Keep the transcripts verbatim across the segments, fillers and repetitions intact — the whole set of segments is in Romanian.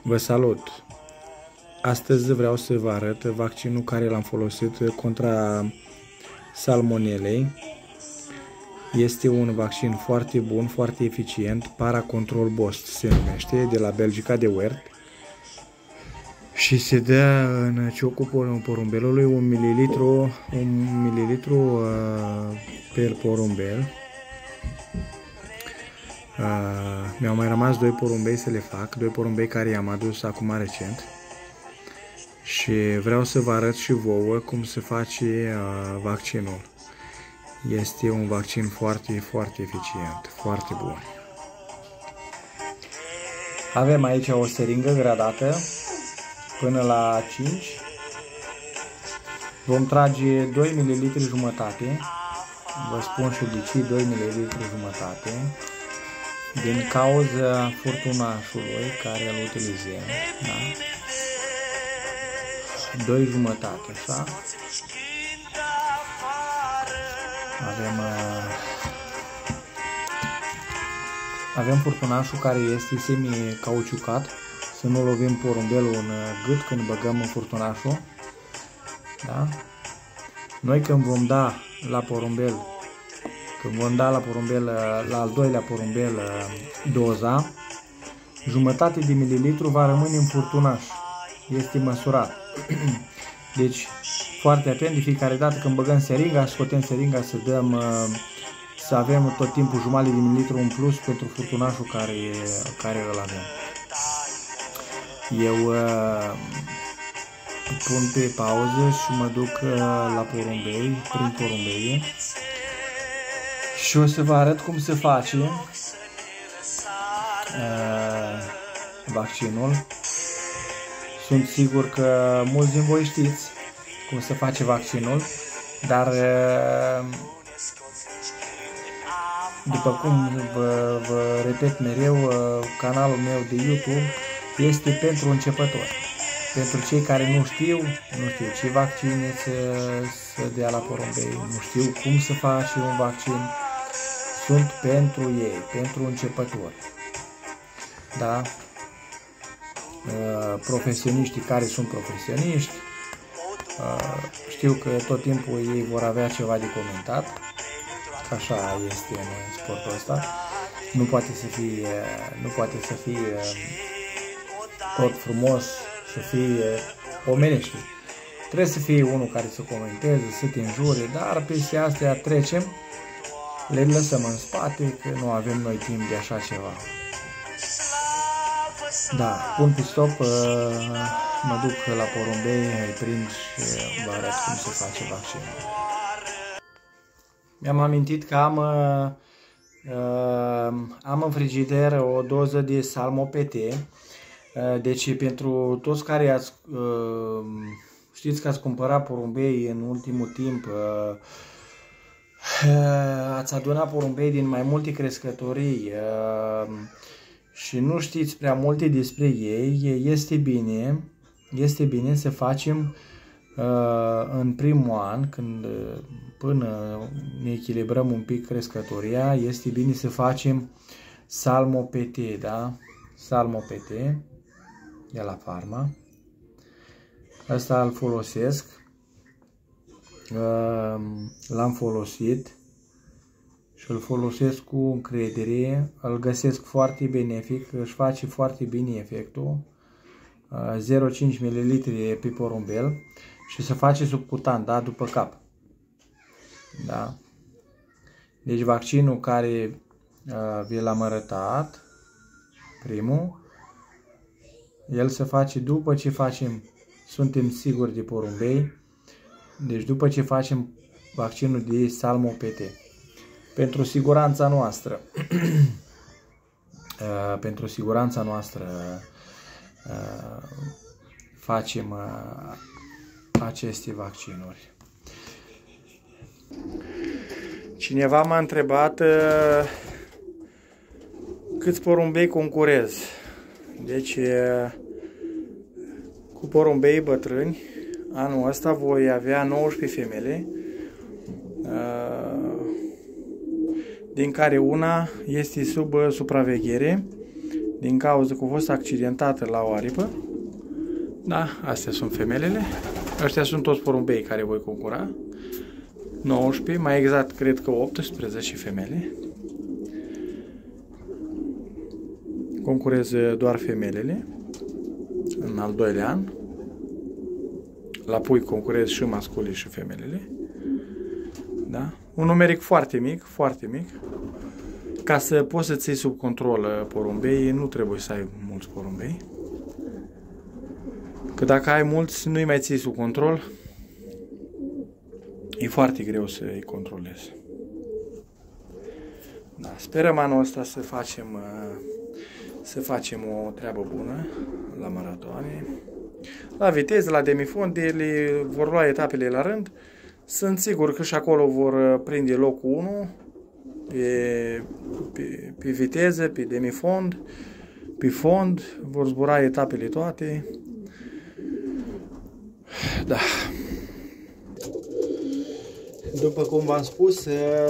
Vă salut! Astăzi vreau să vă arăt vaccinul care l-am folosit contra salmonelei. Este un vaccin foarte bun, foarte eficient, Paracontrol Bost se numește, de la Belgica de Wert. Și se dă în ciocul porumbelului un mililitru, un mililitru uh, per porumbel. Uh, Mi-au mai rămas doi porumbei să le fac, doi porumbei care i-am adus acum recent. Și vreau să vă arăt și vouă cum se face uh, vaccinul. Este un vaccin foarte, foarte eficient, foarte bun. Avem aici o seringă gradată până la cinci. Vom trage doi mililitri jumătate. Vă spun și de ce doi mililitri jumătate. Din cauza furtunașului care îl utilizăm. Da? doi jumătate, așa. Avem uh, avem furtunașul care este semi-cauciucat, să nu lovim porumbelul în gât când băgăm în furtunașul. Da? Noi când vom da la porumbel, când vom da la porumbel, la al doilea porumbel doza, jumătate de mililitru va rămâne în furtunaș. Este măsurat. Deci, foarte atent, de fiecare dată când băgăm seringa, scotem seringa să dăm, să avem tot timpul jumătate de mililitru în plus pentru furtunașul care, care îl avem. Eu uh, pun pe pauză și mă duc uh, la porumbei, prin porumbei și o să vă arăt cum se face uh, vaccinul. Sunt sigur că mulți din voi știți cum se face vaccinul, dar după cum vă, vă repet mereu, canalul meu de YouTube este pentru începători. Pentru cei care nu știu, nu știu ce vaccine să, să dea la porumbei, nu știu cum să face un vaccin, sunt pentru ei, pentru începători. Da? Profesioniștii care sunt profesioniști, știu că tot timpul ei vor avea ceva de comentat, că așa este în sportul ăsta, nu poate să fie, nu poate să fie tot frumos, să fie omenește. Trebuie să fie unul care să comenteze, să te înjure, dar peste astea trecem, le lăsăm în spate, că nu avem noi timp de așa ceva. Da, pun pe stop, mă duc la porumbei, îi prind și vă arăt cum se face vaccinul. Mi-am amintit că am, am în frigider o doză de Salmo P T, deci pentru toți care ați, știți că ați cumpărat porumbei în ultimul timp, ați adunat porumbei din mai multe crescătorii, și nu știți prea multe despre ei, este bine, este bine să facem uh, în primul an, când până ne echilibrăm un pic crescătoria, este bine să facem Salmo P T, da? Salmo P T, de la Pharma. Asta îl folosesc, uh, l-am folosit și îl folosesc cu încredere, îl găsesc foarte benefic, își face foarte bine efectul, zero virgulă cinci mililitri pe porumbel și se face subcutan, da, după cap. Da. Deci vaccinul care uh, vi l-am arătat, primul, el se face după ce facem, suntem siguri de porumbei, deci după ce facem vaccinul de Salmo P T. Pentru siguranța noastră, uh, pentru siguranța noastră uh, facem uh, aceste vaccinuri. Cineva m-a întrebat uh, câți porumbei concurez. Deci, uh, cu porumbei bătrâni, anul ăsta voi avea nouăsprezece femele, din care una este sub supraveghere, din cauza că a fost accidentată la o aripă. Da, astea sunt femelele. Ăștia sunt toți porumbei care voi concura. nouăsprezece, mai exact cred că optsprezece femele. Concurez doar femelele în al doilea an. La pui concurez și masculii și femelele. Da? Un numeric foarte mic, foarte mic. Ca să poți să ții sub control porumbei, nu trebuie să ai mulți porumbei. Că dacă ai mulți, nu-i mai ții sub control. E foarte greu să îi controlezi. Da, sperăm anul ăsta să facem, să facem o treabă bună la maratoane. La viteză, la demifond, ele vor lua etapele la rând. Sunt sigur că și acolo vor prinde locul unu pe, pe, pe viteză, pe demifond, pe fond. Vor zbura etapele toate. Da. După cum v-am spus,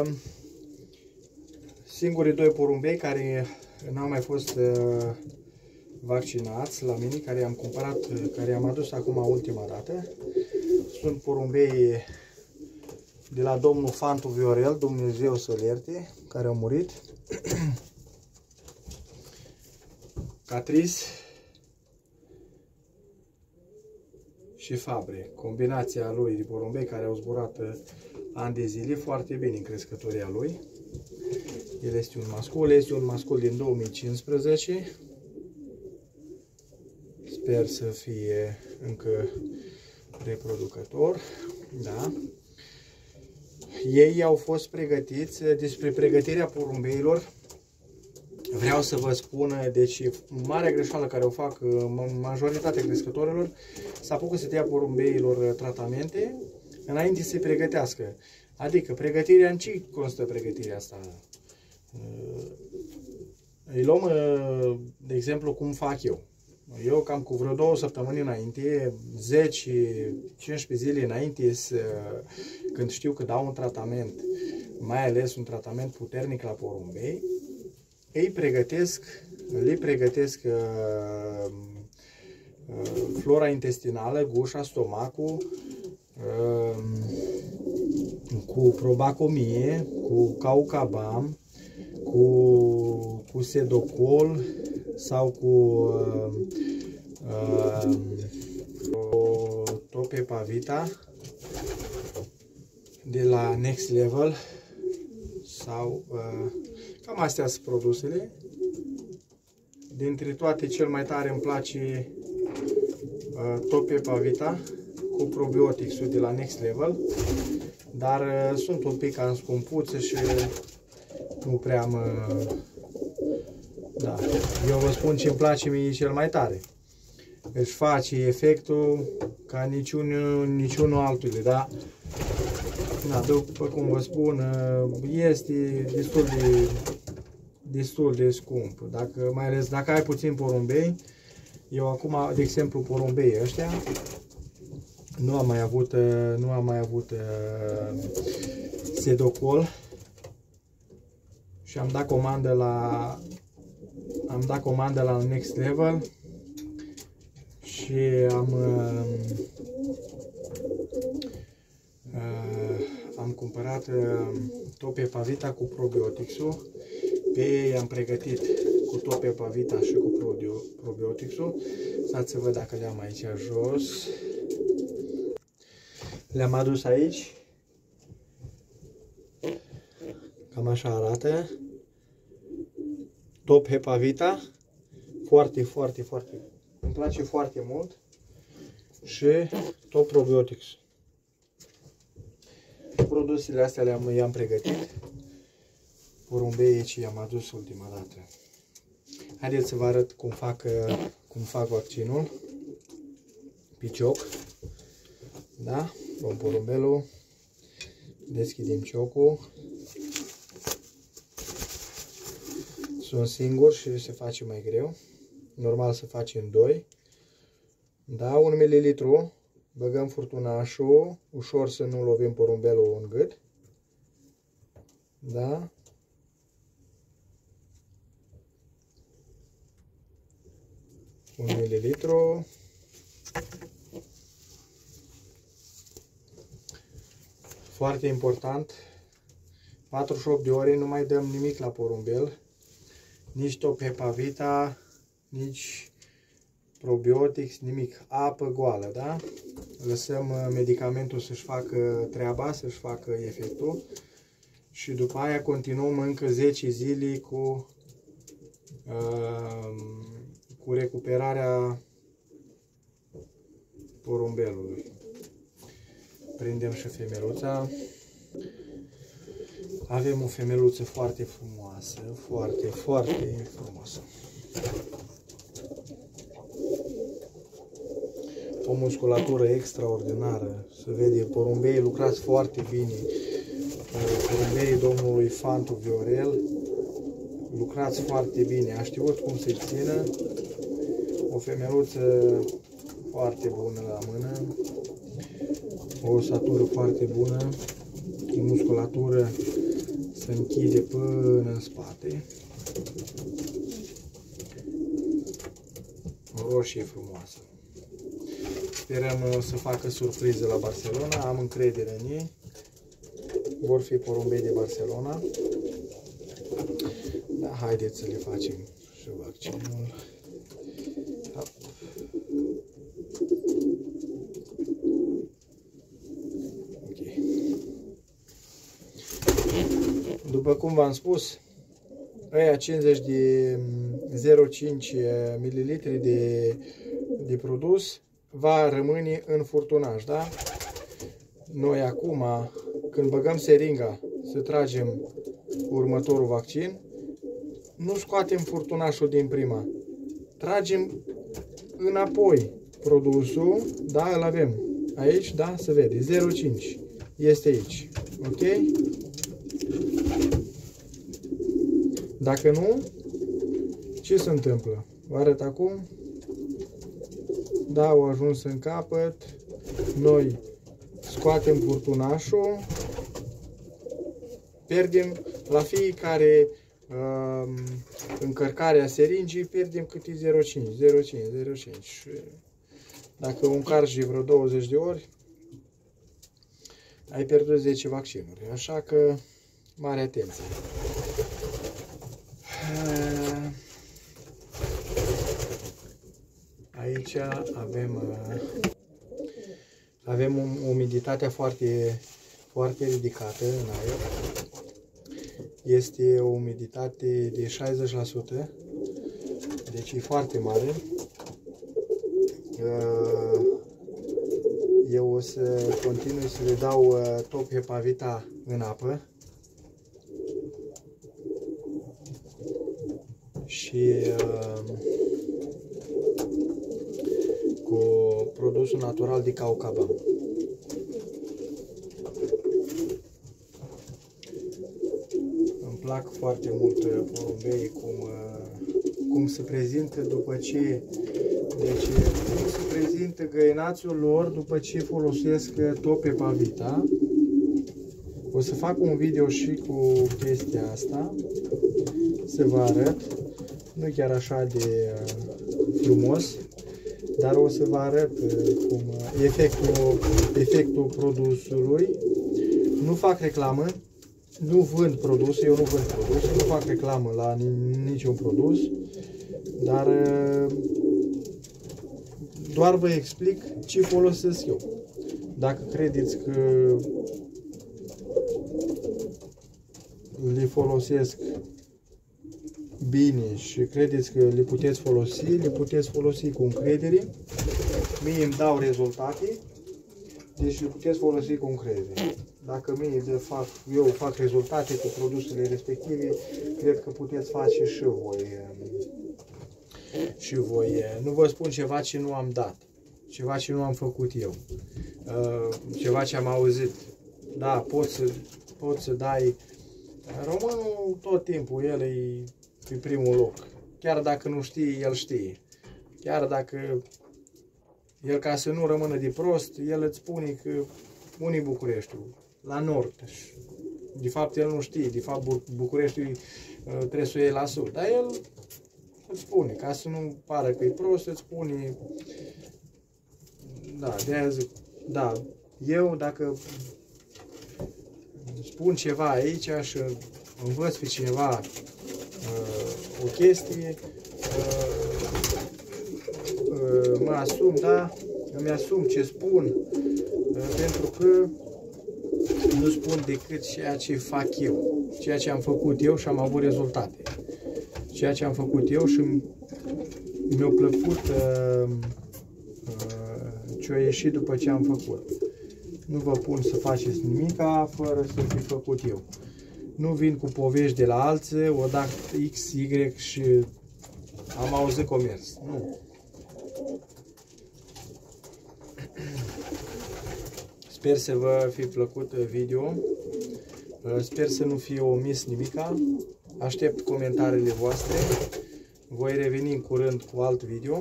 singurii doi porumbei care n-au mai fost vaccinați la mine, care am cumpărat, care am adus acum ultima dată, sunt porumbei de la domnul Fantu Viorel, Dumnezeu să-l ierte, care au murit. Catris și Fabre, combinația lui de porumbei care au zburat ani de zile foarte bine în crescătoria lui. El este un mascul, este un mascul din două mii cincisprezece. Sper să fie încă reproducător. Da. Ei au fost pregătiți. Despre pregătirea porumbeilor vreau să vă spun, deci marea greșeală care o fac majoritatea crescătorilor, să apucă să dea porumbeilor tratamente înainte să se pregătească. Adică pregătirea, în ce constă pregătirea asta? Îi luăm, de exemplu, cum fac eu. Eu cam cu vreo două săptămâni înainte, zece cincisprezece zile înainte, când știu că dau un tratament, mai ales un tratament puternic la porumbei, îi pregătesc, le pregătesc uh, uh, flora intestinală, gușa, stomacul, uh, cu probacomie, cu caucabam, cu, cu sedocol sau cu uh, uh, topepavita de la Next Level sau uh, cam astea sunt produsele. Dintre toate cel mai tare îmi place uh, topepavita cu probioticsul de la Next Level, dar uh, sunt un pic cam scumpuțe și nu prea mă... Da. Eu vă spun ce îmi place mie cel mai tare. Își face efectul ca niciunul, niciunul altul, da? Da, după cum vă spun, este destul de, destul de scump. Dacă, mai ales dacă ai puțin porumbei, eu acum, de exemplu, porumbei ăștia, nu am mai avut, nu am mai avut uh, sedocol și am dat comandă la am dat comandă la Next Level și am uh, uh, am cumpărat uh, topepavita cu probioticsul. Pe ei am pregătit cu topepavita și cu probioticsul. Stați să văd dacă le-am aici jos. Le-am adus aici. Cam așa arată. Topepavita. Foarte, foarte, foarte. Îmi place foarte mult. Și top probiotics. Produsele astea le-am i-am pregătit. Porumbeii ce i-am adus ultima dată. Haideți să vă arăt cum fac, cum fac vaccinul. Picioc. Da? Luăm porumbelul. Deschidem ciocul. Sunt singur și se face mai greu. Normal să facem doi. Da? un mililitru. Băgăm furtunașul. Ușor să nu lovim porumbelul în gât. Da? un mililitru. Foarte important, patruzeci și opt de ore nu mai dăm nimic la porumbel, nici Top-Hepavita, nici probiotics, nimic, apă goală, da? Lăsăm medicamentul să-și facă treaba, să-și facă efectul și după aia continuăm încă zece zile cu, uh, cu recuperarea porumbelului. Prindem și femeluța. Avem o femeluță foarte frumoasă, foarte, foarte frumoasă. O musculatură extraordinară, se vede, porumbeii lucrați foarte bine. Porumbeii domnului Fantu Viorel lucrați foarte bine, a știut cum să-i țină. O femeluță foarte bună la mână, o osatură foarte bună, o musculatură se închide până în spate. O roșie frumoasă. Sperăm să facă surpriză la Barcelona, am încredere în ei. Vor fi porumbei de Barcelona. Da, haideți să le facem și vaccinul. Hop. Okay. După cum v-am spus, ăia cincizeci de zero virgulă cinci mililitri de, de produs va rămâne în furtunaj, da? Noi acum, când băgăm seringa să tragem următorul vaccin, nu scoatem furtunașul din prima. Tragem înapoi produsul, da, îl avem aici, da, se vede, zero virgulă cinci este aici, ok? Dacă nu, ce se întâmplă? Vă arăt acum. Da, au ajuns în capăt. Noi scoatem furtunașul. Pierdem la fiecare uh, încărcare a seringii, pierdem câte zero virgulă cinci, zero virgulă cinci, zero virgulă cinci. Dacă încarci vreo douăzeci de ori, ai pierdut zece vaccinuri. Așa că, mare atenție. Aici avem, avem umiditatea foarte, foarte ridicată în aer. Este o umiditate de șaizeci la sută, deci e foarte mare. Eu o să continui să le dau Top-Hepavita în apă. Și uh, cu produsul natural de caucabam. Îmi plac foarte mult porumbei cum, uh, cum se prezintă după ce deci cum se prezintă găinațul lor după ce folosesc Top-Hepavita. O să fac un video și cu chestia asta, să vă arăt. Nu chiar așa de frumos, dar o să vă arăt cum efectul, efectul produsului. Nu fac reclamă, nu vând produse, eu nu vând produse, nu fac reclamă la niciun produs, dar doar vă explic ce folosesc eu. Dacă credeți că le folosesc bine și credeți că le puteți folosi, le puteți folosi cu încredere. Mie îmi dau rezultate, deci le puteți folosi cu încredere. Dacă mie de fac, eu fac rezultate cu produsele respective, cred că puteți face și voi. Și voi. Nu vă spun ceva ce nu am dat, ceva ce nu am făcut eu, ceva ce am auzit. Da, poți să, poți să dai. Românul tot timpul, el e pe primul loc. Chiar dacă nu știe, el știe. Chiar dacă el, ca să nu rămână de prost, el îți spune că unii Bucureștiul, la nord. De fapt, el nu știe. De fapt, Bucureștiul trebuie să o iei la sud. Dar el îți spune, ca să nu pară că e prost, îți spune, da, de-aia zic, da, eu dacă spun ceva aici și învăț pe cineva uh, o chestie, uh, uh, mă asum, da, îmi asum ce spun, uh, pentru că nu spun decât ceea ce fac eu, ceea ce am făcut eu și am avut rezultate. Ceea ce am făcut eu și mi-a plăcut uh, uh, ce a ieșit după ce am făcut. Nu vă pun să faceți nimica fără să fi făcut eu. Nu vin cu povești de la alții, o dat X, Y și am auzit comerț. Nu. Sper să vă fi plăcut video. Sper să nu fie omis nimica. Aștept comentariile voastre. Voi reveni în curând cu alt video.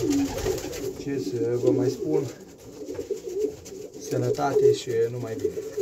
Ce să vă mai spun? Sănătate și numai bine!